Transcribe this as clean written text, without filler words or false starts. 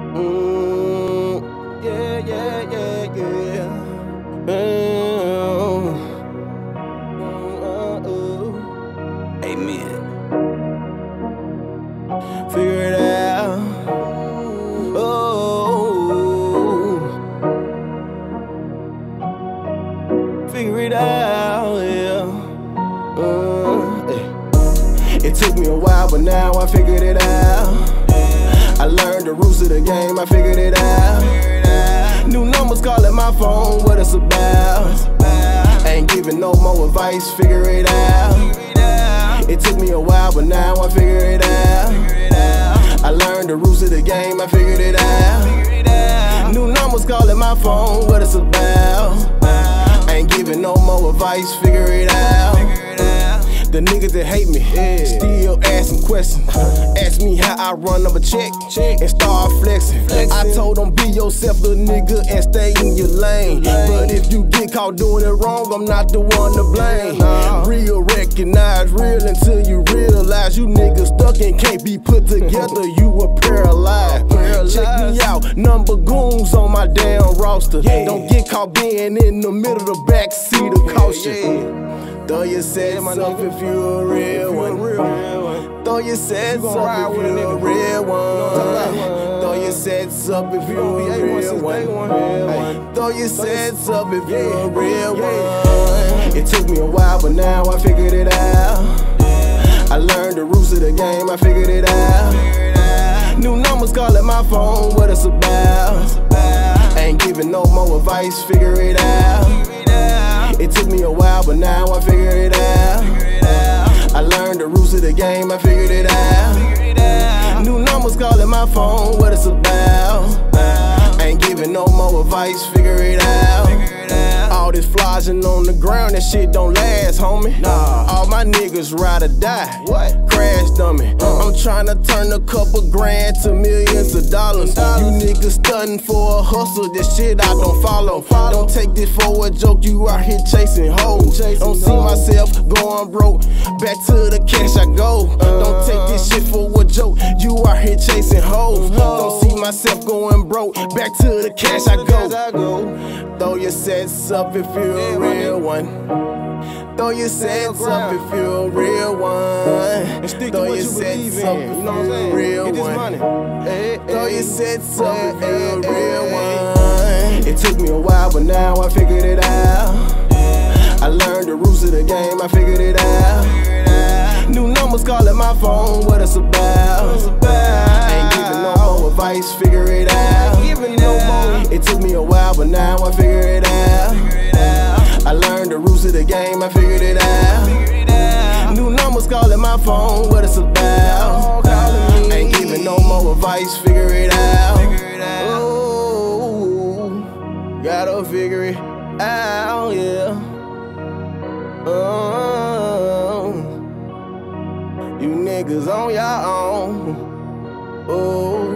Yeah, yeah, yeah, yeah. Amen. Figure it out. Oh, figure it out, yeah. It took me a while, but now I figured it out. I learned the rules of the game, I figured it out. New numbers calling my phone, what it's about. Ain't giving no more advice, figure it out. It took me a while, but now I figure it out. I learned the rules of the game, I figured it out. New numbers calling my phone, what it's about. Ain't giving no more advice, figure it out. The niggas that hate me, still asking questions. Ask me how I run up a check and start flexing. I told them be yourself, little nigga, and stay in your lane. But if you get caught doing it wrong, I'm not the one to blame. Real recognize real until you realize you niggas stuck and can't be put together, you were paralyzed. Check me out, number goons on my damn roster. Don't get caught being in the middle of the back seat of caution. Throw your sets up if you a real one. Throw your sets up if you a real one. Throw your sets up if you a real one. Throw your sets up if you a real one. It took me a while, but now I figured it out. I learned the rules of the game, I figured it out. New numbers calling my phone, what it's about. Ain't giving no more advice, figure it out. It took me a while, but now I figured it out. I learned the rules of the game, I figured it out. New numbers calling my phone, what it's about. Ain't giving no more advice, figure it out. All this flogging on the ground, that shit don't last, homie. All my niggas ride or die. Crash dummy. I'm tryna turn a couple grand to millions of dollars. You niggas stunting for a hustle, this shit I don't follow. Don't take this for a joke, you out here chasing hoes. Don't see myself going broke, back to the cash I go. Don't take this shit for a joke, you out here chasing hoes. Don't see myself going broke, back to the cash I go. Throw your sets up if you're a real one. Throw your sets up if you're a real one. Throw your sets up if you're a real one. Throw your sets up if you're a real one. It took me a while, but now I figured it out. I learned the rules of the game, I figured it out. New numbers calling my phone, what it's about. Ain't giving no more advice, figure it out. It took me a while, but now I figured it out. I learned the rules of the game, I figured it out. New numbers calling my phone, what it's about. Ain't giving no more advice, figure it out. Oh, gotta figure it out, yeah. You niggas on your own. Oh.